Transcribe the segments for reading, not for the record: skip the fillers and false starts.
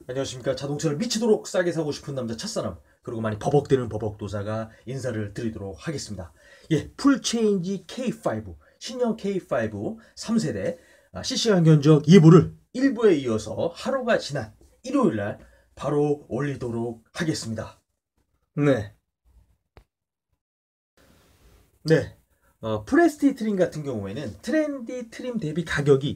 안녕하십니까. 자동차를 미치도록 싸게 사고 싶은 남자 첫사람, 그리고 많이 버벅대는 버벅도사가 인사를 드리도록 하겠습니다. 예, 풀체인지 K5 신형 K5 3세대 실시간 견적 예보를 1부에 이어서 하루가 지난 일요일날 바로 올리도록 하겠습니다. 네. 네. 프레스티 트림 같은 경우에는 트렌디 트림 대비 가격이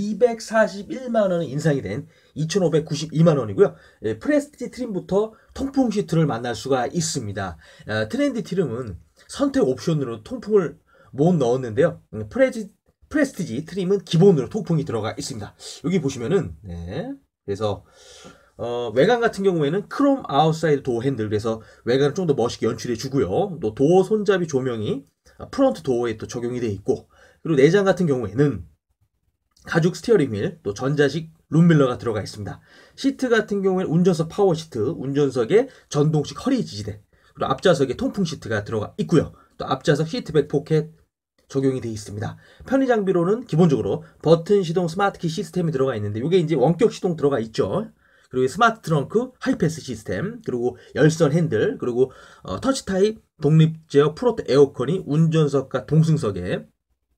241만원 인상이 된 2,592만원이고요. 예, 프레스티 트림부터 통풍 시트를 만날 수가 있습니다. 트렌디 트림은 선택 옵션으로 통풍을 못 넣었는데요. 프레스티지 트림은 기본으로 통풍이 들어가 있습니다. 여기 보시면은, 네. 그래서 외관 같은 경우에는 크롬 아웃사이드 도어 핸들, 그래서 외관을 좀 더 멋있게 연출해 주고요. 또 도어 손잡이 조명이 프론트 도어에 또 적용이 되어 있고, 그리고 내장 같은 경우에는 가죽 스티어링 휠, 또 전자식 룸밀러가 들어가 있습니다. 시트 같은 경우에는 운전석 파워 시트, 운전석에 전동식 허리 지지대, 그리고 앞좌석에 통풍 시트가 들어가 있고요. 또 앞좌석 시트백 포켓 적용이 되어 있습니다. 편의 장비로는 기본적으로 버튼 시동 스마트키 시스템이 들어가 있는데, 이게 이제 원격 시동 들어가 있죠. 그리고 스마트 트렁크 하이패스 시스템, 그리고 열선 핸들, 그리고 터치 타입 독립 제어 프로토 에어컨이 운전석과 동승석에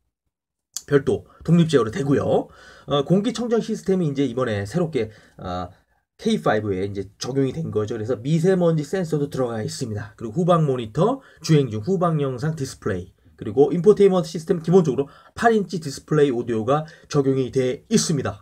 별도 독립 제어로 되고요. 공기청정 시스템이 이제 이번에 새롭게 K5에 이제 적용이 된 거죠. 그래서 미세먼지 센서도 들어가 있습니다. 그리고 후방 모니터, 주행 중 후방 영상 디스플레이, 그리고 인포테인먼트 시스템 기본적으로 8인치 디스플레이 오디오가 적용이 되어 있습니다.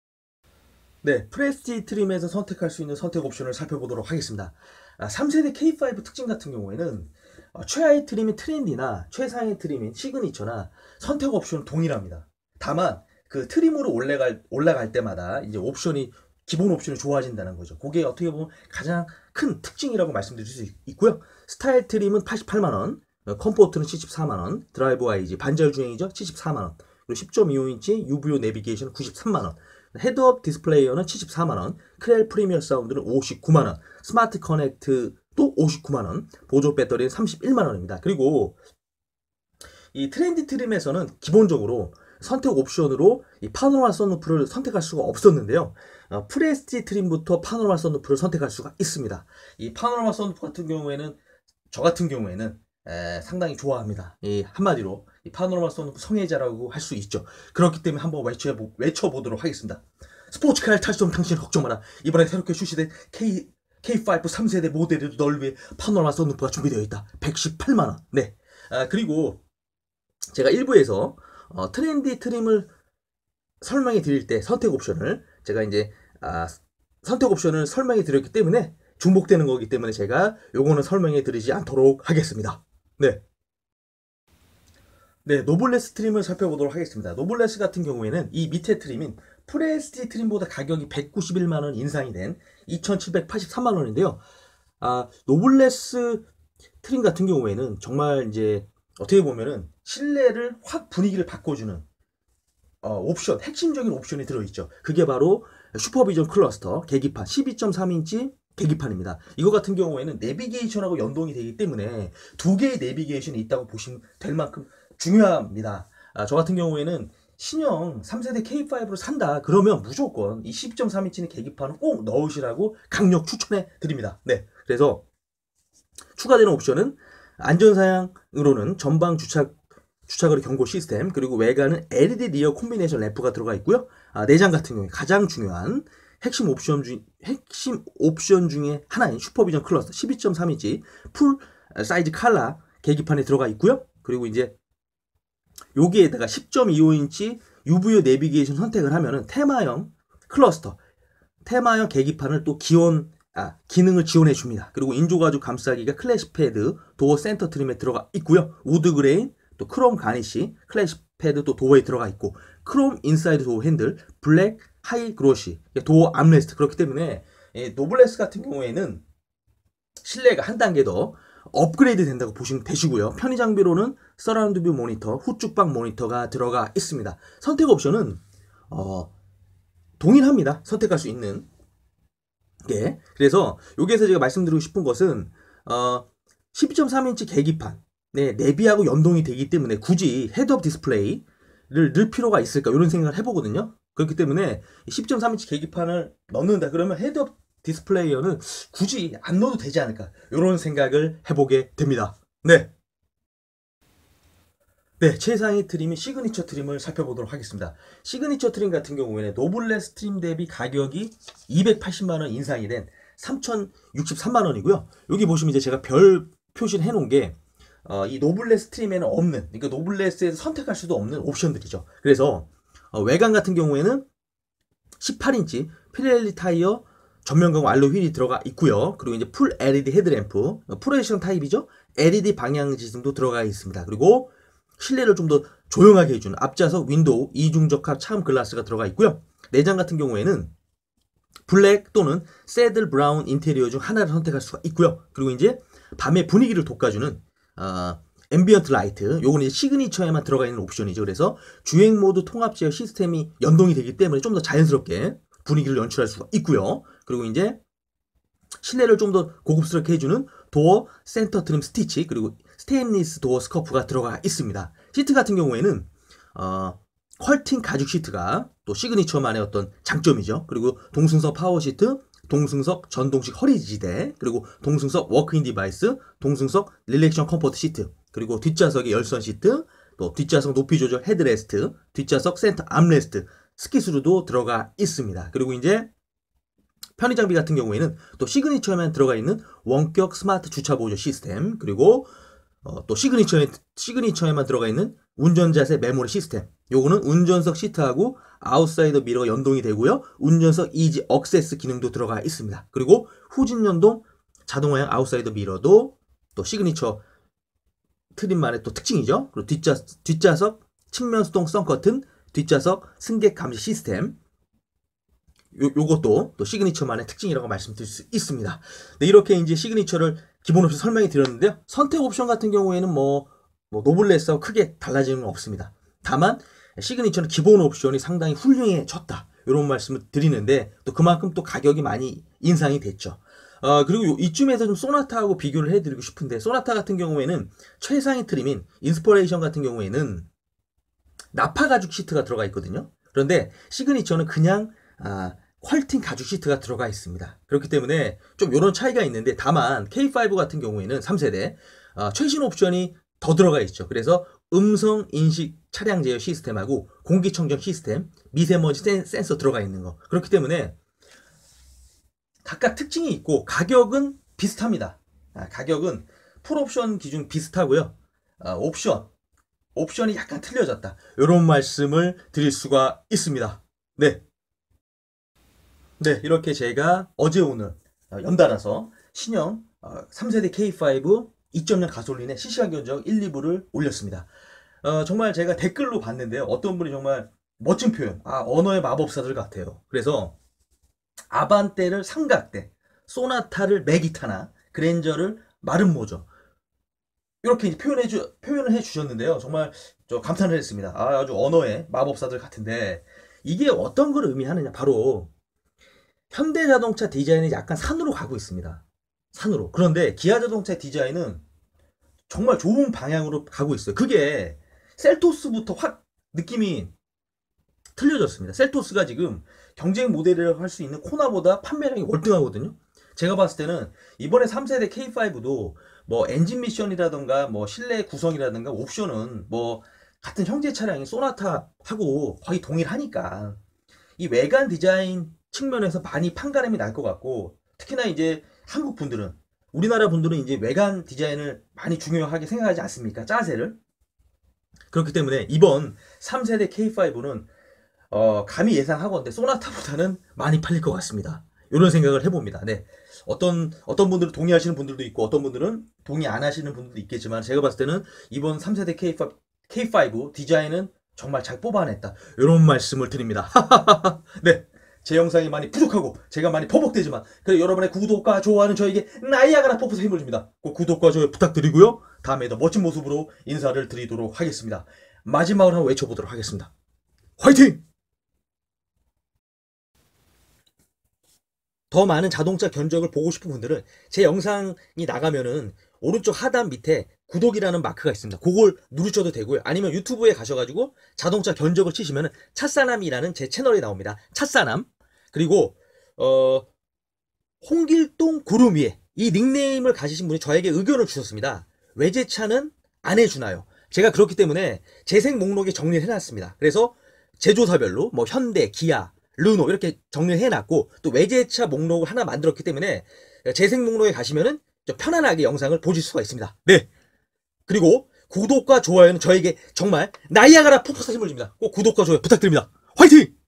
네, 프레스티 트림에서 선택할 수 있는 선택 옵션을 살펴보도록 하겠습니다. 3세대 K5 특징 같은 경우에는 최하의 트림인 트렌디나 최상의 트림인 시그니처나 선택 옵션은 동일합니다. 다만 그 트림으로 올라갈 때마다 이제 옵션이 기본 옵션이 좋아진다는 거죠. 그게 어떻게 보면 가장 큰 특징이라고 말씀드릴 수 있고요. 스타일 트림은 88만 원, 컴포트는 74만 원, 드라이브 와이즈 반절 주행이죠. 74만 원. 그리고 10.25인치 UVO 내비게이션 93만 원. 헤드업 디스플레이어는 74만원, 크렐 프리미어 사운드는 59만원, 스마트 커넥트도 59만원, 보조 배터리는 31만원입니다. 그리고 이 트렌디 트림에서는 기본적으로 선택 옵션으로 이 파노라마 선루프를 선택할 수가 없었는데요. 프레스티 트림부터 파노라마 선루프를 선택할 수가 있습니다. 이 파노라마 선루프 같은 경우에는, 저 같은 경우에는 상당히 좋아합니다. 이 한마디로 이 파노라마 선루프 성애자라고 할 수 있죠. 그렇기 때문에 한번 외쳐보도록 하겠습니다. 스포츠카를 탈 수 없는 당신 걱정 마라. 이번에 새롭게 출시된 K5 3세대 모델에도 널 위해 파노라마 선루프가 준비되어 있다. 118만원. 네. 그리고 제가 일부에서 트렌디 트림을 설명해 드릴 때 선택 옵션을 제가 이제 선택 옵션을 설명해 드렸기 때문에 중복되는 거기 때문에 제가 요거는 설명해 드리지 않도록 하겠습니다. 네. 네, 노블레스 트림을 살펴보도록 하겠습니다. 노블레스 같은 경우에는 이 밑에 트림인 프레스티 트림보다 가격이 191만원 인상이 된 2783만원인데요. 노블레스 트림 같은 경우에는 정말 이제 어떻게 보면은 실내를 확 분위기를 바꿔주는 옵션, 핵심적인 옵션이 들어있죠. 그게 바로 슈퍼비전 클러스터 계기판 12.3인치 계기판입니다. 이거 같은 경우에는 내비게이션하고 연동이 되기 때문에 두 개의 내비게이션이 있다고 보시면 될 만큼 중요합니다. 저 같은 경우에는 신형 3세대 K5를 산다 그러면 무조건 이 12.3인치는 계기판을 꼭 넣으시라고 강력 추천해 드립니다. 네, 그래서 추가되는 옵션은 안전사양으로는 전방 주차거리 경고 시스템, 그리고 외관은 LED 리어 콤비네이션 램프가 들어가 있고요. 내장 같은 경우에 가장 중요한 핵심 옵션 중에 하나인 슈퍼비전 클러스터 12.3인치 풀 사이즈 칼라 계기판에 들어가 있고요. 그리고 이제 여기에다가 10.25인치 UVO 내비게이션 선택을 하면은 테마형 클러스터, 테마형 계기판을 또 기능을 지원해 줍니다. 그리고 인조가죽 감싸기가 클래식 패드, 도어 센터 트림에 들어가 있고요. 우드 그레인, 또 크롬 가니시, 클래식 패드 또 도어에 들어가 있고, 크롬 인사이드 도어 핸들, 블랙 하이 그로시, 도어 암레스트. 그렇기 때문에 노블레스 같은 경우에는 실내가 한 단계 더 업그레이드 된다고 보시면 되시고요. 편의 장비로는 서라운드 뷰 모니터, 후측방 모니터가 들어가 있습니다. 선택 옵션은 동일합니다. 선택할 수 있는 게. 그래서 여기에서 제가 말씀드리고 싶은 것은 12.3인치 계기판, 네, 내비하고 연동이 되기 때문에 굳이 헤드업 디스플레이를 넣을 필요가 있을까 이런 생각을 해보거든요. 그렇기 때문에 10.3인치 계기판을 넣는다 그러면 헤드업 디스플레이어는 굳이 안 넣어도 되지 않을까, 이런 생각을 해보게 됩니다. 네. 네, 최상위 트림인 시그니처 트림을 살펴보도록 하겠습니다. 시그니처 트림 같은 경우에는 노블레스 트림 대비 가격이 280만원 인상이 된 3,063만원이고요. 여기 보시면 이제 제가 별 표시를 해놓은 게, 이 노블레스 트림에는 없는, 그러니까 노블레스에서 선택할 수도 없는 옵션들이죠. 그래서, 외관 같은 경우에는 18인치 피렐리 타이어 전면 가공 알로 휠이 들어가 있고요. 그리고 이제 풀 LED 헤드램프, 프로젝션 타입이죠. LED 방향 지등도 들어가 있습니다. 그리고 실내를 좀 더 조용하게 해주는 앞좌석 윈도우 이중적합 차음 글라스가 들어가 있고요. 내장 같은 경우에는 블랙 또는 새들 브라운 인테리어 중 하나를 선택할 수가 있고요. 그리고 이제 밤의 분위기를 돋궈주는 앰비언트 라이트, 요건 이제 시그니처에만 들어가 있는 옵션이죠. 그래서 주행 모드 통합 제어 시스템이 연동이 되기 때문에 좀 더 자연스럽게 분위기를 연출할 수가 있고요. 그리고 이제 실내를 좀 더 고급스럽게 해주는 도어 센터 트림 스티치, 그리고 스테인리스 도어 스커프가 들어가 있습니다. 시트 같은 경우에는 퀄팅 가죽 시트가 또 시그니처만의 어떤 장점이죠. 그리고 동승석 파워 시트, 동승석 전동식 허리 지지대, 그리고 동승석 워크인 디바이스, 동승석 릴렉션 컴포트 시트, 그리고 뒷좌석의 열선 시트, 또 뒷좌석 높이 조절 헤드레스트, 뒷좌석 센터 암레스트, 스키스루도 들어가 있습니다. 그리고 이제 편의 장비 같은 경우에는 또 시그니처에만 들어가 있는 원격 스마트 주차 보조 시스템, 그리고 또 시그니처에만 들어가 있는 운전자세 메모리 시스템. 요거는 운전석 시트하고 아웃사이더 미러가 연동이 되고요. 운전석 이지 억세스 기능도 들어가 있습니다. 그리고 후진 연동 자동화형 아웃사이더 미러도 또 시그니처 트림만의 또 특징이죠. 그리고 뒷좌석 측면 수동 선커튼, 뒷좌석 승객 감시 시스템. 요것도 또 시그니처만의 특징이라고 말씀드릴 수 있습니다. 네, 이렇게 이제 시그니처를 기본 옵션 설명이 드렸는데요. 선택 옵션 같은 경우에는 뭐 노블레스하고 크게 달라지는 건 없습니다. 다만 시그니처는 기본 옵션이 상당히 훌륭해졌다, 이런 말씀을 드리는데, 또 그만큼 또 가격이 많이 인상이 됐죠. 그리고 이쯤에서 좀 소나타하고 비교를 해드리고 싶은데, 소나타 같은 경우에는 최상위 트림인 인스퍼레이션 같은 경우에는 나파 가죽 시트가 들어가 있거든요. 그런데 시그니처는 그냥 퀄팅 가죽 시트가 들어가 있습니다. 그렇기 때문에 좀 이런 차이가 있는데, 다만 K5 같은 경우에는 3세대 최신 옵션이 더 들어가 있죠. 그래서 음성 인식 차량 제어 시스템하고 공기청정 시스템, 미세먼지 센서 들어가 있는 거. 그렇기 때문에 각각 특징이 있고 가격은 비슷합니다. 가격은 풀옵션 기준 비슷하고요. 옵션이 약간 틀려졌다, 이런 말씀을 드릴 수가 있습니다. 네. 네, 이렇게 제가 어제 오늘 연달아서 신형 3세대 K5 2.0 가솔린의 실시간 견적 1, 2부를 올렸습니다. 정말 제가 댓글로 봤는데요. 어떤 분이 정말 멋진 표현, 언어의 마법사들 같아요. 그래서 아반떼를 삼각대, 소나타를 메기타나, 그랜저를 마름모죠, 이렇게 이제 표현을 해주셨는데요. 정말 저 감탄을 했습니다. 아주 언어의 마법사들 같은데, 이게 어떤 걸 의미하느냐, 바로 현대자동차 디자인이 약간 산으로 가고 있습니다. 산으로. 그런데 기아자동차 디자인은 정말 좋은 방향으로 가고 있어요. 그게 셀토스부터 확 느낌이 틀려졌습니다. 셀토스가 지금 경쟁 모델이라고 할 수 있는 코나보다 판매량이 월등하거든요. 제가 봤을 때는 이번에 3세대 K5도 뭐 엔진 미션이라던가 뭐 실내 구성이라던가 옵션은 뭐 같은 형제 차량인 소나타하고 거의 동일하니까 이 외관 디자인 측면에서 많이 판가름이 날 것 같고, 특히나 이제 한국 분들은, 우리나라 분들은 이제 외관 디자인을 많이 중요하게 생각하지 않습니까? 짜세를. 그렇기 때문에 이번 3세대 K5는 감히 예상하건대 소나타보다는 많이 팔릴 것 같습니다. 이런 생각을 해봅니다. 네. 어떤 분들은 동의하시는 분들도 있고, 어떤 분들은 동의 안 하시는 분들도 있겠지만, 제가 봤을 때는 이번 3세대 K5 디자인은 정말 잘 뽑아냈다, 이런 말씀을 드립니다. 네. 제 영상이 많이 부족하고 제가 많이 버벅대지만, 그래 여러분의 구독과 좋아요는 저에게 나이아가라 폭포수 힘을 줍니다. 꼭 구독과 좋아요 부탁드리고요. 다음에 더 멋진 모습으로 인사를 드리도록 하겠습니다. 마지막으로 한번 외쳐보도록 하겠습니다. 화이팅! 더 많은 자동차 견적을 보고 싶은 분들은 제 영상이 나가면은 오른쪽 하단 밑에 구독이라는 마크가 있습니다. 그걸 누르셔도 되고요. 아니면 유튜브에 가셔가지고 자동차 견적을 치시면은 찻사남이라는 제 채널이 나옵니다. 찻사남. 그리고 홍길동 구름 위에 이 닉네임을 가지신 분이 저에게 의견을 주셨습니다. 외제차는 안 해주나요? 제가 그렇기 때문에 재생 목록에 정리를 해놨습니다. 그래서 제조사별로 뭐 현대, 기아, 르노 이렇게 정리를 해놨고 또 외제차 목록을 하나 만들었기 때문에 재생 목록에 가시면은 좀 편안하게 영상을 보실 수가 있습니다. 네. 그리고 구독과 좋아요는 저에게 정말 나이아가라 폭포사 힘을 줍니다. 꼭 구독과 좋아요 부탁드립니다. 화이팅!